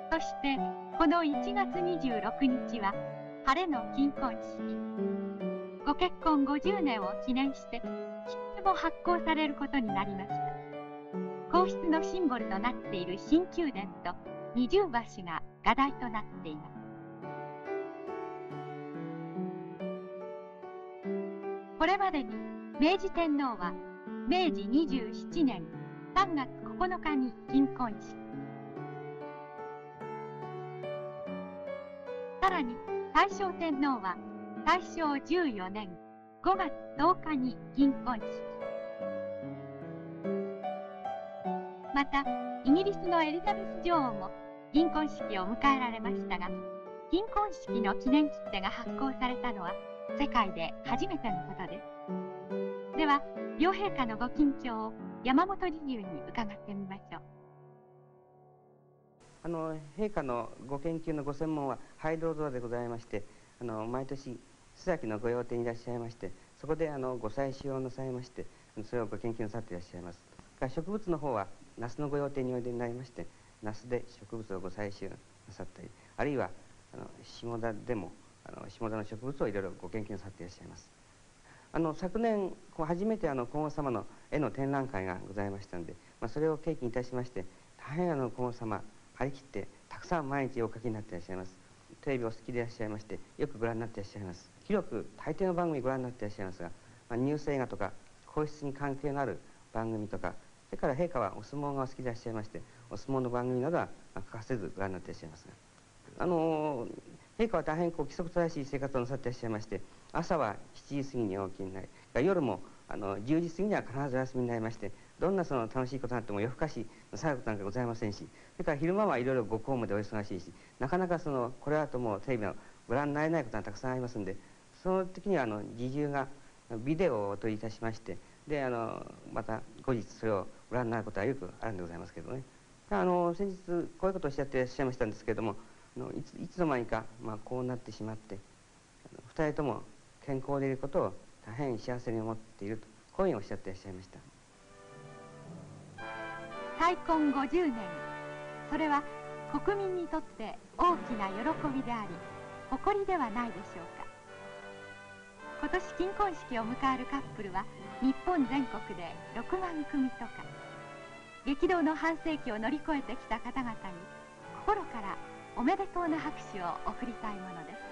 そしてこの1月26日は晴れの金婚式。ご結婚50年を記念して切手も発行されることになりました。皇室のシンボルとなっている新宮殿と二重橋が画題となっています。これまでに明治天皇は明治27年3月9日に金婚式、さらに大正天皇は大正14年5月10日に金婚式、またイギリスのエリザベス女王も銀婚式を迎えられましたが、金婚式の記念切手が発行されたのは世界で初めてのことです。では両陛下のご近況を山本侍従に伺ってみましょう。 陛下のご研究のご専門はハイドロゾアでございまして、毎年須崎の御用邸にいらっしゃいまして、そこでご採集をなさいまして、それをご研究なさっていらっしゃいます。植物の方は那須の御用邸においでになりまして、那須で植物をご採集なさったり、あるいは下田でも下田の植物をいろいろご研究なさっていらっしゃいます。昨年初めて皇后様の絵の展覧会がございましたので、それを契機にいたしまして、大変皇后様張り切ってたくさん毎日お描きになっていらっしゃいます。テレビお好きでいらっしゃいまして、よくご覧になっていらっしゃいます。広く大抵の番組ご覧になっていらっしゃいますが、ニュース映画とか皇室に関係のある番組とか、それから陛下はお相撲がお好きでいらっしゃいまして、お相撲の番組などは欠かせずご覧になっていらっしゃいますが、陛下は大変規則正しい生活をなさっていらっしゃいまして、朝は7時過ぎにお起きになり、夜も10時過ぎには必ずお休みになりまして、どんな楽しいことがあっても夜更かしなさることなんかございませんし、それから昼間はいろいろご公務でお忙しいし、なかなかこれだともうテレビのご覧になれないことがたくさんありますんで、その時には侍従がビデオをお取りいたしまして、でまた後日それをご覧になることはよくあるんでございますけどね。先日こういうことをおっしゃっていらっしゃいましたんですけれども、いつの間にかこうなってしまって、2人とも健康でいることを大変幸せに思っていると、こういうふうにおっしゃっていらっしゃいました。 再婚50年、それは国民にとって大きな喜びであり誇りではないでしょうか。今年金婚式を迎えるカップルは日本全国で6万組とか、激動の半世紀を乗り越えてきた方々に心からおめでとうな拍手を送りたいものです。